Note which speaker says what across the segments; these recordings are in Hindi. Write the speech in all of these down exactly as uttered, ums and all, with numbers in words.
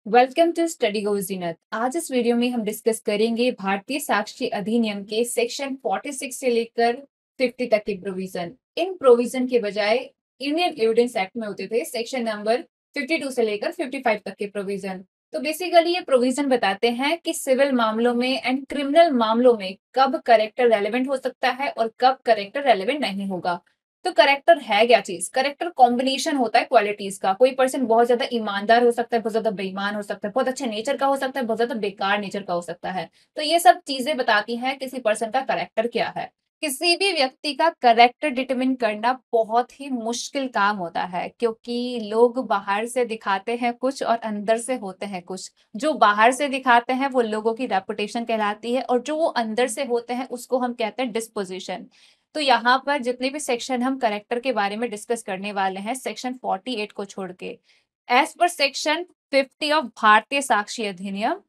Speaker 1: Welcome to Study Go Zeenat. आज इस वीडियो में हम डिस्कस करेंगे भारतीय साक्षी अधिनियम के सेक्शन छियालीस से लेकर पचास तक के प्रोविजन। इन प्रोविजन के बजाय इंडियन एविडेंस एक्ट में होते थे सेक्शन नंबर बावन से लेकर पचपन तक के प्रोविजन। तो बेसिकली ये प्रोविजन बताते हैं कि सिविल मामलों में एंड क्रिमिनल मामलों में कब करेक्टर रेलेवेंट हो सकता है और कब करेक्टर रेलेवेंट नहीं होगा। तो करेक्टर है क्या चीज? करेक्टर कॉम्बिनेशन होता है क्वालिटीज का। कोई पर्सन बहुत ज्यादा ईमानदार हो सकता है, बहुत ज्यादा बेईमान हो सकता है, बहुत अच्छे नेचर का हो सकता है, बहुत ज्यादा बेकार नेचर का हो सकता है। तो ये सब चीजें बताती हैं किसी पर्सन का करेक्टर क्या है। किसी भी व्यक्ति का करेक्टर डिटरमिन करना बहुत ही मुश्किल काम होता है, क्योंकि लोग बाहर से दिखाते हैं कुछ और अंदर से होते हैं कुछ। जो बाहर से दिखाते हैं वो लोगों की रेपुटेशन कहलाती है, और जो वो अंदर से होते हैं उसको हम कहते हैं डिस्पोजिशन। तो यहाँ पर जितने भी सेक्शन हम करेक्टर के बारे में डिस्कस करने वाले हैं, सेक्शन अड़तालीस को छोड़ के, एज पर सेक्शन पचास ऑफ भारतीय साक्षी अधिनियम,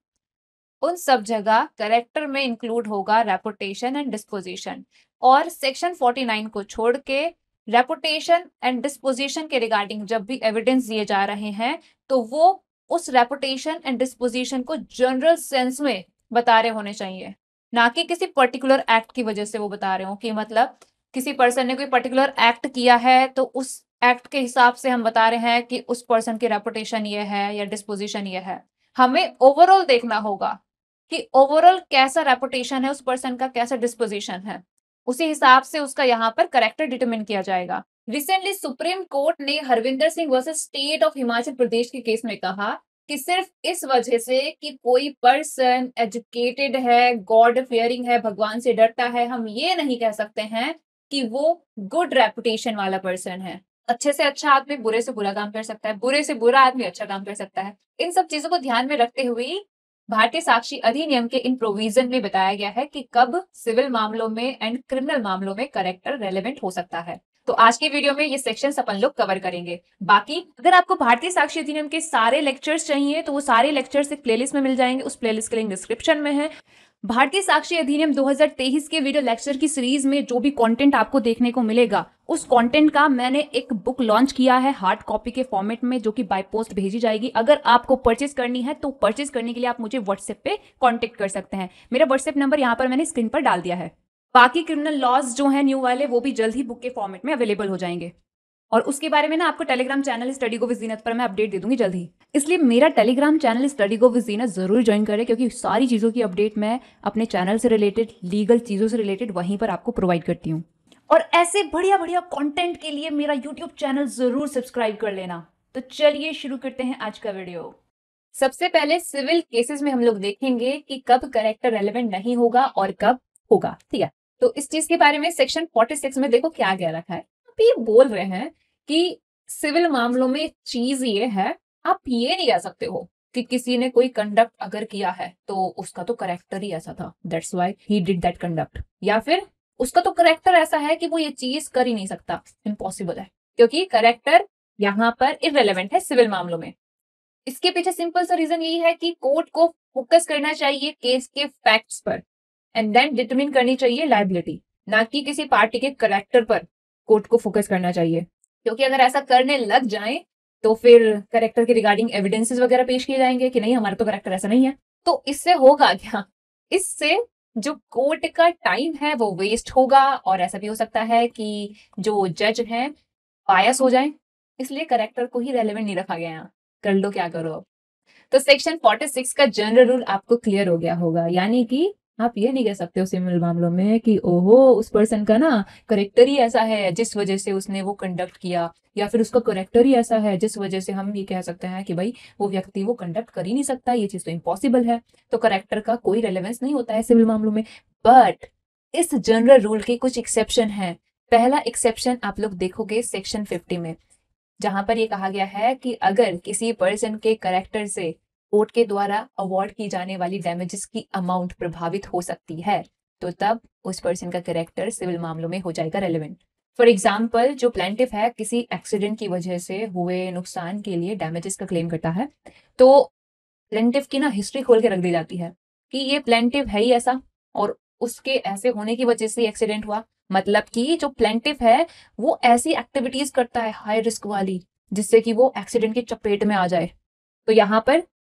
Speaker 1: उन सब जगह करेक्टर में इंक्लूड होगा रेपुटेशन एंड डिस्पोजिशन। और सेक्शन उनचास को छोड़ के रेपुटेशन एंड डिस्पोजिशन के रिगार्डिंग जब भी एविडेंस दिए जा रहे हैं तो वो उस रेपुटेशन एंड डिस्पोजिशन को जनरल सेंस में बता रहे होने चाहिए, ना कि किसी पर्टिकुलर एक्ट की वजह से वो बता रहे हो। कि मतलब किसी पर्सन ने कोई पर्टिकुलर एक्ट किया है तो उस एक्ट के हिसाब से हम बता रहे हैं कि उस पर्सन की रेपुटेशन ये है या डिस्पोजिशन ये है। हमें ओवरऑल देखना होगा कि ओवरऑल कैसा रेपुटेशन है उस पर्सन का, कैसा डिस्पोजिशन है, उसी हिसाब से उसका यहाँ पर करेक्टर डिटरमिन किया जाएगा। रिसेंटली सुप्रीम कोर्ट ने Harvinder Singh versus State of Himachal Pradesh के केस में कहा कि सिर्फ इस वजह से कि कोई पर्सन एजुकेटेड है, गॉड फियरिंग है, भगवान से डरता है, हम ये नहीं कह सकते हैं कि वो गुड रेपुटेशन वाला पर्सन है। अच्छे से अच्छा आदमी बुरे से बुरा काम कर सकता है, बुरे से बुरा आदमी अच्छा काम कर सकता है। इन सब चीजों को ध्यान में रखते हुए भारतीय साक्षी अधिनियम के इन प्रोविजन में बताया गया है कि कब सिविल मामलों में एंड क्रिमिनल मामलों में करेक्टर रेलेवेंट हो सकता है। तो आज की वीडियो में ये सेक्शन अपन लोग कवर करेंगे। बाकी अगर आपको भारतीय साक्षी अधिनियम के सारे लेक्चर्स चाहिए तो वो सारे लेक्चर्स एक प्लेलिस्ट में मिल जाएंगे, उस प्लेलिस्ट का लिंक डिस्क्रिप्शन में है। भारतीय साक्षी अधिनियम दो हज़ार तेईस के वीडियो लेक्चर की सीरीज में जो भी कंटेंट आपको देखने को मिलेगा, उस कंटेंट का मैंने एक बुक लॉन्च किया है हार्ड कॉपी के फॉर्मेट में, जो कि बाय पोस्ट भेजी जाएगी। अगर आपको परचेज करनी है तो परचेज करने के लिए आप मुझे व्हाट्सएप पे कांटेक्ट कर सकते हैं। मेरा व्हाट्सएप नंबर यहाँ पर मैंने स्क्रीन पर डाल दिया है। बाकी क्रिमिनल लॉज जो है न्यू वाले, वो भी जल्द ही बुक के फॉर्मेट में अवेलेबल हो जाएंगे। और उसके बारे में ना आपको Telegram channel study go with Zeenat पर मैं अपडेट दे दूंगी जल्द ही। इसलिए मेरा Telegram channel study go with Zeenat जरूर ज्वाइन करें, क्योंकि सारी चीज़ों की अपडेट मैं अपने चैनल से रिलेटेड, लीगल चीज़ों से रिलेटेड वहीं पर आपको प्रोवाइड करती हूँ। और ऐसे बढ़िया बढ़िया कंटेंट के लिए मेरा यूट्यूब चैनल जरूर सब्सक्राइब कर लेना। तो चलिए शुरू करते हैं आज का वीडियो। सबसे पहले सिविल केसेस में हम लोग देखेंगे कि कब करेक्टर रेलेवेंट नहीं होगा और कब होगा, ठीक है। तो इस चीज के बारे में सेक्शन छियालीस में देखो क्या क्या रखा है। आप ये बोल रहे हैं कि सिविल मामलों में चीज ये है, आप ये नहीं कह सकते हो कि किसी ने कोई कंडक्ट अगर किया है तो उसका तो करेक्टर ही ऐसा था, that's why he did that conduct, या फिर उसका तो करेक्टर ऐसा है कि वो ये चीज कर ही नहीं सकता, इम्पॉसिबल है, क्योंकि करेक्टर यहाँ पर इररिलेवेंट है सिविल मामलों में। इसके पीछे सिंपल सा रीजन यही है कि कोर्ट को फोकस करना चाहिए केस के फैक्ट्स पर एंड देन डिटरमिन करनी चाहिए लायबिलिटी, ना कि किसी पार्टी के करेक्टर पर कोर्ट को फोकस करना चाहिए। क्योंकि अगर ऐसा करने लग जाए तो फिर करेक्टर के रिगार्डिंग एविडेंसेस वगैरह पेश किए जाएंगे कि नहीं हमारा तो करेक्टर ऐसा नहीं है। तो इससे होगा क्या? इससे जो कोर्ट का टाइम है वो वेस्ट होगा, और ऐसा भी हो सकता है कि जो जज हैं बायस हो जाए। इसलिए करेक्टर को ही रेलेवेंट नहीं रखा गया है। कर लो क्या करो अब। तो सेक्शन छियालीस का जनरल रूल आपको क्लियर हो गया होगा, यानी कि आप ये नहीं कह सकते हो सिविल मामलों में कि ओहो उस पर्सन का ना करेक्टर ही ऐसा है जिस वजह से उसने वो कंडक्ट किया, या फिर उसका करेक्टर ही ऐसा है जिस वजह से हम ये कह सकते हैं कि भाई वो व्यक्ति वो कंडक्ट कर ही नहीं सकता, ये चीज तो इम्पॉसिबल है। तो करेक्टर का कोई रेलेवेंस नहीं होता है सिविल मामलों में। बट इस जनरल रूल के कुछ एक्सेप्शन है। पहला एक्सेप्शन आप लोग देखोगे सेक्शन फिफ्टी में, जहां पर ये कहा गया है कि अगर किसी पर्सन के करेक्टर से कोर्ट के द्वारा अवार्ड की जाने वाली डैमेजेस की अमाउंट प्रभावित हो सकती है तो तब उस पर्सन का करेक्टर सिविल मामलों में हो जाएगा रेलेवेंट। फॉर एग्जाम्पल, जो प्लेंटिफ है किसी एक्सीडेंट की वजह से हुए नुकसान के लिए डैमेजेस का क्लेम करता है, तो प्लेंटिफ की ना हिस्ट्री खोल के रख दी जाती है कि ये प्लेंटिफ है ही ऐसा और उसके ऐसे होने की वजह से एक्सीडेंट हुआ। मतलब कि जो प्लेंटिफ है वो ऐसी एक्टिविटीज करता है हाई रिस्क वाली जिससे कि वो एक्सीडेंट की चपेट में आ जाए। तो यहाँ पर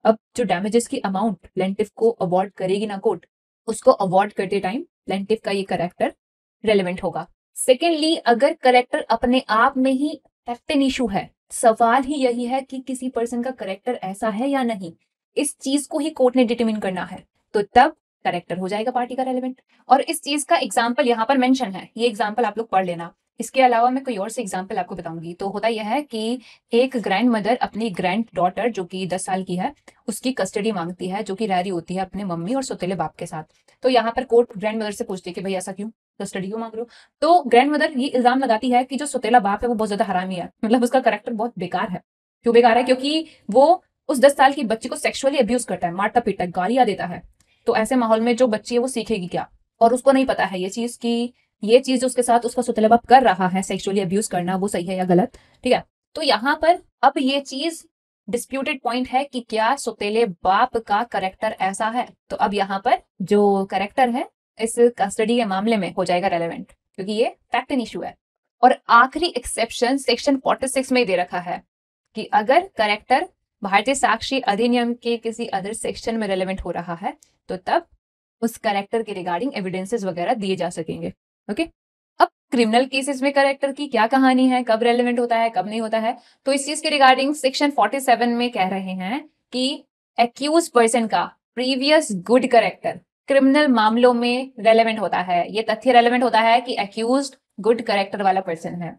Speaker 1: अब जो डैमेजेस की अमाउंट प्लेंटिफ को अवॉर्ड करेगी ना कोर्ट, उसको अवॉर्ड करते टाइम प्लेंटिफ का ये करेक्टर रेलेवेंट होगा। सेकेंडली, अगर करेक्टर अपने आप में ही फैक्ट एंड इशू है, सवाल ही यही है कि किसी पर्सन का करेक्टर ऐसा है या नहीं, इस चीज को ही कोर्ट ने डिटरमिन करना है, तो तब करेक्टर हो जाएगा पार्टी का रेलेवेंट। और इस चीज का एग्जाम्पल यहाँ पर मेंशन है, ये एग्जाम्पल आप लोग पढ़ लेना। इसके अलावा मैं कोई और से एग्जाम्पल आपको बताऊंगी। तो होता यह है कि एक ग्रैंड मदर अपनी ग्रैंड डॉटर जो कि दस साल की है, उसकी कस्टडी मांगती है, जो कि रह रही होती है अपने मम्मी और सौतेले बाप के साथ। तो यहाँ पर कोर्ट ग्रैंड मदर से पूछती है कि भाई ऐसा क्यों, कस्टडी क्यों मांग रहे हो? तो ग्रैंड मदर ये इल्जाम लगाती है कि जो सौतेला बाप है वो बहुत ज्यादा हरामी है, मतलब उसका करेक्टर बहुत बेकार है। क्यों बेकार है? क्योंकि वो उस दस साल की बच्ची को सेक्सुअली अब्यूज करता है, मारता पीटता है, गालियां देता है। तो ऐसे माहौल में जो बच्ची है वो सीखेगी क्या? और उसको नहीं पता है ये चीज कि ये चीज जो उसके साथ उसका सौतेला बाप कर रहा है, सेक्सुअली अब्यूज करना, वो सही है या गलत। ठीक है, तो यहाँ पर अब ये चीज डिस्प्यूटेड पॉइंट है कि क्या सौतेले बाप का करेक्टर ऐसा है। तो अब यहाँ पर जो करेक्टर है इस कस्टडी के मामले में हो जाएगा रेलेवेंट, क्योंकि ये फैक्ट एंड इशू है। और आखिरी एक्सेप्शन सेक्शन छियालीस में दे रखा है कि अगर करेक्टर भारतीय साक्षी अधिनियम के किसी अदर सेक्शन में रेलेवेंट हो रहा है, तो तब उस करेक्टर के रिगार्डिंग एविडेंसेस वगैरह दिए जा सकेंगे। ओके, अब क्रिमिनल केसेस में करेक्टर की क्या कहानी है, कब रेलेवेंट होता है, कब नहीं होता है, तो इस चीज के रिगार्डिंग सेक्शन सैंतालीस में कह रहे हैं कि एक्यूज पर्सन का प्रीवियस गुड करेक्टर क्रिमिनल मामलों में रेलेवेंट होता है। ये तथ्य रेलेवेंट होता है कि एक्यूज गुड करेक्टर वाला पर्सन है।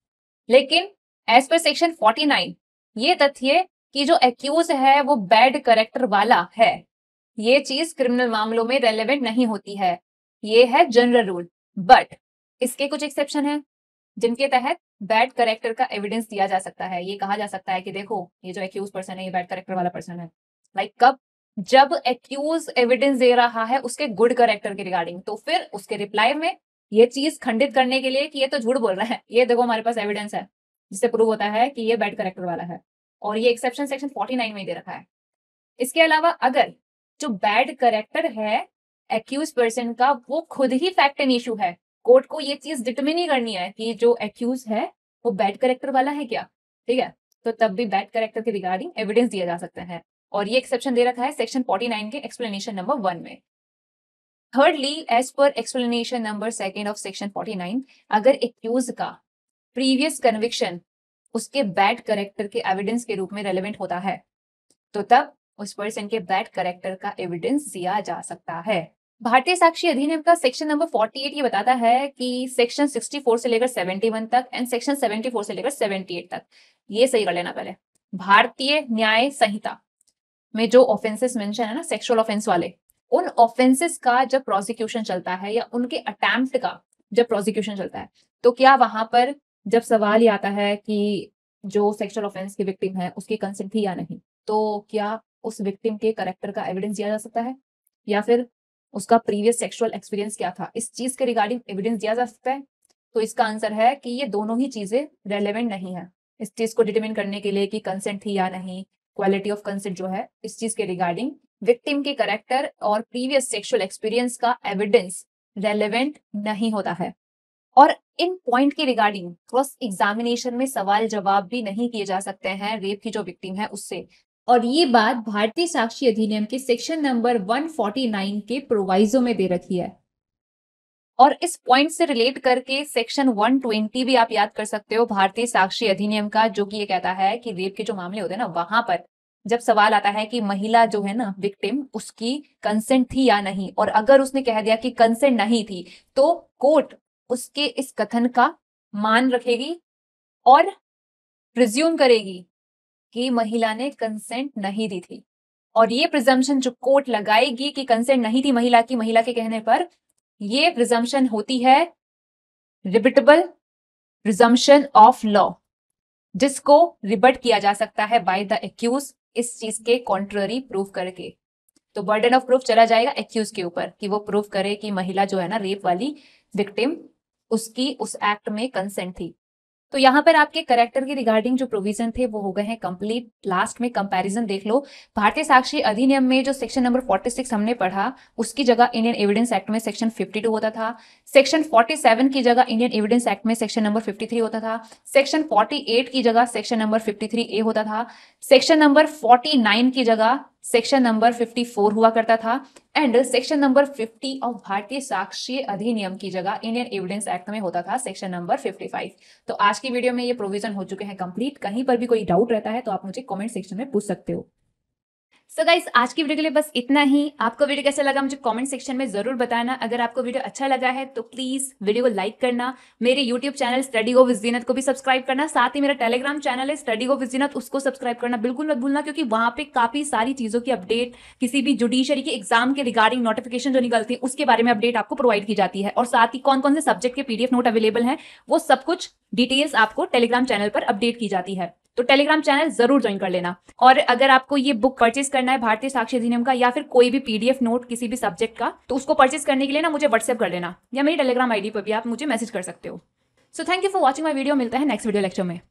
Speaker 1: लेकिन एज पर सेक्शन उनचास ये तथ्य कि जो एक्यूज है वो बैड करेक्टर वाला है, ये चीज क्रिमिनल मामलों में रेलेवेंट नहीं होती है। ये है जनरल रूल। बट इसके कुछ एक्सेप्शन है जिनके तहत बैड करेक्टर का एविडेंस दिया जा सकता है। ये कहा जा सकता है कि देखो ये जो एक्यूज पर्सन है ये बैड करेक्टर वाला पर्सन है। लाइक कब? जब एक्यूज एविडेंस दे रहा है उसके गुड करेक्टर के रिगार्डिंग, तो फिर उसके रिप्लाई में ये चीज खंडित करने के लिए कि ये तो झूठ बोल रहा है, ये देखो हमारे पास एविडेंस है जिससे प्रूव होता है कि ये बैड करेक्टर वाला है। और ये एक्सेप्शन सेक्शन उनचास में दे रखा है। इसके अलावा अगर जो बैड करेक्टर है एक्यूज पर्सन का वो खुद ही फैक्ट एंड इशू है, कोर्ट को ये चीज डिटरमिन ही करनी है कि जो एक्यूज है वो बैड करेक्टर वाला है क्या, ठीक है, तो तब भी बैड करेक्टर के रिगार्डिंग एविडेंस दिया जा सकता है। और ये एक्सेप्शन दे रखा है सेक्शन उनचास के एक्सप्लेनेशन नंबर वन में। थर्डली, एज पर explanation number second of section उनचास, अगर एक्यूज का प्रीवियस कन्विक्शन उसके बैड करेक्टर के एविडेंस के रूप में रेलेवेंट होता है, तो तब उस पर्सन के बैड करेक्टर का एविडेंस दिया जा सकता है। भारतीय साक्षी अधिनियम का सेक्शन नंबर अड़तालीस ये बताता है कि सेक्शन चौंसठ से लेकर इकहत्तर तक एंड सेक्शन चौहत्तर से लेकर अठहत्तर तक, ये सही कर लेना पहले, भारतीय न्याय संहिता में जो ऑफेंसेस मेंशन है ना सेक्सुअल ऑफेंस वाले, उन ऑफेंसेस का जब प्रोसिक्यूशन चलता है या उनके अटेम्प्ट का जब प्रोसिक्यूशन चलता है, तो क्या वहां पर जब सवाल ये आता है कि जो सेक्सुअल ऑफेंस की विक्टिम है उसकी कंसेंट थी या नहीं, तो क्या उस विक्टिम के करेक्टर का एविडेंस दिया जा सकता है या फिर उसका प्रीवियस सेक्सुअल एक्सपीरियंस क्या था, इस चीज के रिगार्डिंग एविडेंस दिया जा सकता है? तो इसका आंसर है कि ये दोनों ही चीजें रेलेवेंट नहीं है इस चीज को डिटरमिन करने के लिए कि कंसेंट थी या नहीं, क्वालिटी ऑफ कंसेंट जो है, इस चीज के रिगार्डिंग विक्टिम के करेक्टर और प्रीवियस सेक्सुअल एक्सपीरियंस का एविडेंस रेलेवेंट नहीं होता है। और इन पॉइंट के रिगार्डिंग क्रॉस एग्जामिनेशन में सवाल जवाब भी नहीं किए जा सकते हैं रेप की जो विक्टिम है उससे। और ये बात भारतीय साक्षी अधिनियम के सेक्शन नंबर एक सौ उनचास के प्रोवाइजो में दे रखी है। और इस पॉइंट से रिलेट करके सेक्शन एक सौ बीस भी आप याद कर सकते हो भारतीय साक्षी अधिनियम का, जो कि ये कहता है कि रेप के जो मामले होते हैं ना, वहां पर जब सवाल आता है कि महिला जो है ना विक्टिम, उसकी कंसेंट थी या नहीं, और अगर उसने कह दिया कि कंसेंट नहीं थी, तो कोर्ट उसके इस कथन का मान रखेगी और प्रिज्यूम करेगी कि महिला ने कंसेंट नहीं दी थी। और ये प्रिजम्पशन जो कोर्ट लगाएगी कि कंसेंट नहीं थी महिला की, महिला के कहने पर, ये प्रिजम्पशन होती है रिबिटेबल प्रिजम्पशन ऑफ लॉ, जिसको रिबट किया जा सकता है बाय द एक्यूज इस चीज के कॉन्ट्ररी प्रूफ करके। तो बर्डन ऑफ प्रूफ चला जाएगा एक्यूज के ऊपर कि वो प्रूफ करे कि महिला जो है ना रेप वाली विक्टिम, उसकी उस एक्ट में कंसेंट थी। तो यहाँ पर आपके करेक्टर के रिगार्डिंग जो प्रोविजन थे वो हो गए हैं कंप्लीट। लास्ट में कंपैरिजन देख लो, भारतीय साक्षी अधिनियम में जो सेक्शन नंबर छियालीस हमने पढ़ा उसकी जगह इंडियन एविडेंस एक्ट में सेक्शन बावन होता था, सेक्शन सैंतालीस की जगह इंडियन एविडेंस एक्ट में सेक्शन नंबर तिरेपन होता था, सेक्शन अड़तालीस की जगह सेक्शन नंबर तिरेपन ए होता था, सेक्शन नंबर उनचास की जगह सेक्शन नंबर चौवन हुआ करता था एंड सेक्शन नंबर पचास ऑफ भारतीय साक्ष्य अधिनियम की जगह इंडियन एविडेंस एक्ट में होता था सेक्शन नंबर पचपन। तो आज की वीडियो में ये प्रोविजन हो चुके हैं कंप्लीट। कहीं पर भी कोई डाउट रहता है तो आप मुझे कमेंट सेक्शन में पूछ सकते हो। सो so गाइस, आज की वीडियो के लिए बस इतना ही। आपको वीडियो कैसा लगा मुझे कमेंट सेक्शन में जरूर बताना। अगर आपको वीडियो अच्छा लगा है तो प्लीज वीडियो को लाइक करना, मेरे YouTube channel study go with Zeenat को भी सब्सक्राइब करना, साथ ही मेरा टेलीग्राम चैनल है स्टडी गो विद जीनत, उसको सब्सक्राइब करना बिल्कुल मत भूलना, क्योंकि वहां पे काफी सारी चीजों की अपडेट, किसी भी जुडिशरी के एग्जाम के रिगार्डिंग नोटिफिकेशन जो निकलती है उसके बारे में अपडेट आपको प्रोवाइड की जाती है, और साथ ही कौन कौन से सब्जेक्ट के पीडीएफ नोट अवेलेबल हैं वो सब कुछ डिटेल्स आपको टेलीग्राम चैनल पर अपडेट की जाती है। तो टेलीग्राम चैनल जरूर ज्वाइन कर लेना। और अगर आपको ये बुक परचेज करना है भारतीय साक्ष्य अधिनियम का या फिर कोई भी पीडीएफ नोट किसी भी सब्जेक्ट का, तो उसको परचेज करने के लिए ना मुझे व्हाट्सएप कर लेना या मेरी टेलीग्राम आईडी पर भी आप मुझे मैसेज कर सकते हो। So thank you for watching my video. मिलता है नेक्स्ट वीडियो लेक्चर में।